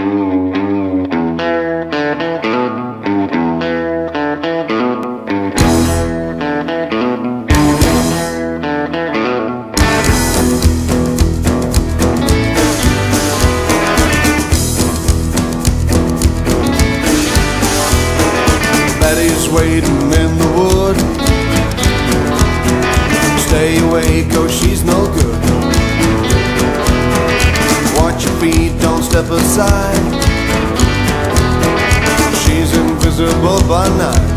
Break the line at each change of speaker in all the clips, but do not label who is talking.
Betty's waiting in the wood. Stay away, 'cause she's no good. Watch your feet, don't step aside. She's invisible by night.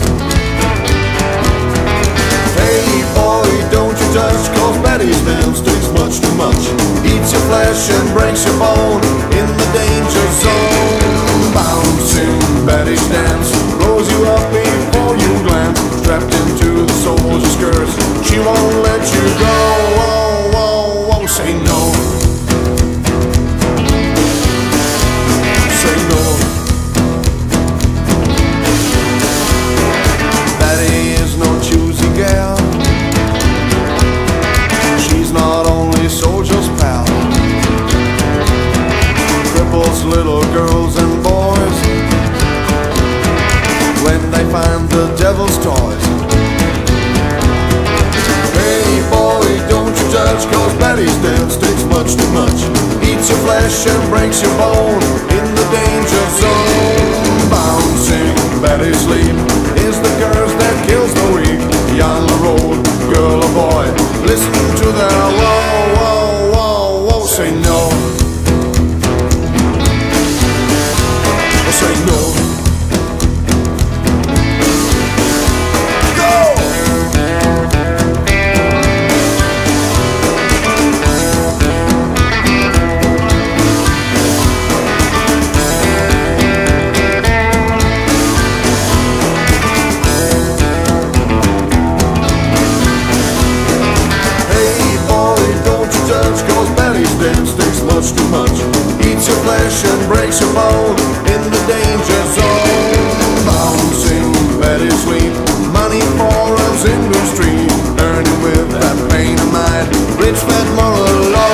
Hey boy, don't you touch, 'cause Betty's dance takes much too much. Eats your flesh and breaks your bone in the danger zone. Bouncing Betty's dance rolls you up before you glance. Strapped into the soldier's skirts, she won't let you go. Oh, oh, oh, say no. Say no. Betty is no choosy gal. She's not only soldier's pal. Cripples little girls and boys when they find the devil's toys. Hey boy, don't you judge, 'cause Betty's dance takes much too much. Eats your flesh and breaks your bone in the danger zone. Bouncing Betty's sleep is the curse that kills the weak. Young or old, girl or boy, listen to their whoa, whoa, whoa, whoa. Say no. Say no. Much too much. Eats your flesh and breaks your bone in the danger zone. Bouncing Betty's sweet, money for us industry. Earning with that pain of mind, rich fat moral law.